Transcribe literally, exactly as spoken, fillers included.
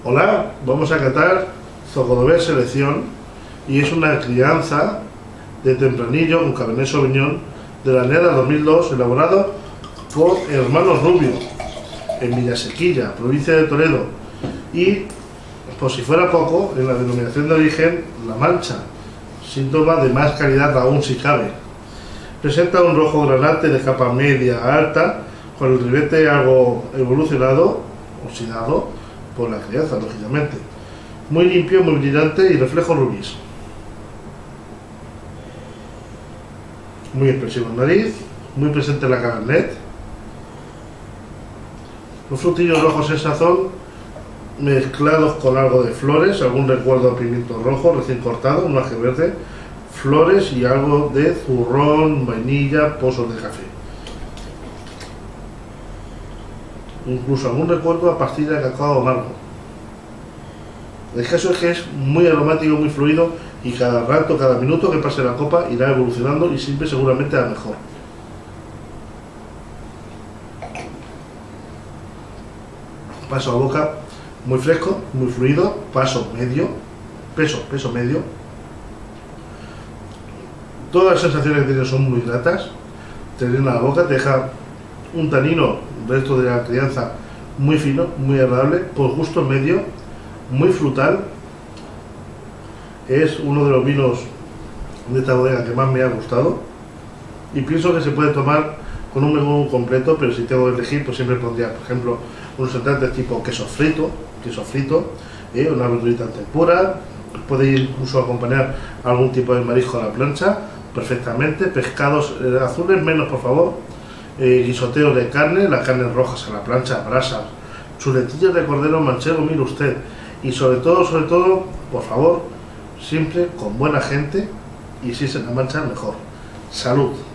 Hola, vamos a catar Zocodover Selección y es una crianza de tempranillo con Cabernet Sauvignon de la añada dos mil dos, elaborado por Hermanos Rubio en Villasequilla, provincia de Toledo, y por si fuera poco, en la denominación de origen La Mancha, síntoma de más calidad aún si cabe. Presenta un rojo granate de capa media a alta, con el ribete algo evolucionado, oxidado por la crianza, lógicamente. Muy limpio, muy brillante y reflejo rubíes. Muy expresivo en nariz, muy presente en la Cabernet. Los frutillos rojos en sazón, mezclados con algo de flores, algún recuerdo a pimiento rojo recién cortado, un aje verde, flores y algo de zurrón, vainilla, pozos de café. Incluso algún recuerdo a pastilla de cacao amargo. El caso es que es muy aromático, muy fluido, y cada rato, cada minuto que pase la copa irá evolucionando y siempre seguramente a mejor. Paso a boca muy fresco, muy fluido, paso medio, peso, peso medio. Todas las sensaciones que tiene son muy gratas, te llena la boca, te deja un tanino de esto de la crianza muy fino, muy agradable, por gusto medio, muy frutal. Es uno de los vinos de esta bodega que más me ha gustado y pienso que se puede tomar con un menú completo, pero si tengo que elegir, pues siempre pondría, por ejemplo, unos entrantes tipo queso frito, queso frito, eh, una verdurita en tempura, puede incluso acompañar algún tipo de marisco a la plancha, perfectamente, pescados eh, azules menos, por favor, eh, guisoteos de carne, las carnes rojas a la plancha, brasas, chuletillas de cordero manchego, mire usted, y sobre todo, sobre todo, por favor, siempre con buena gente, y si se la mancha, mejor. Salud.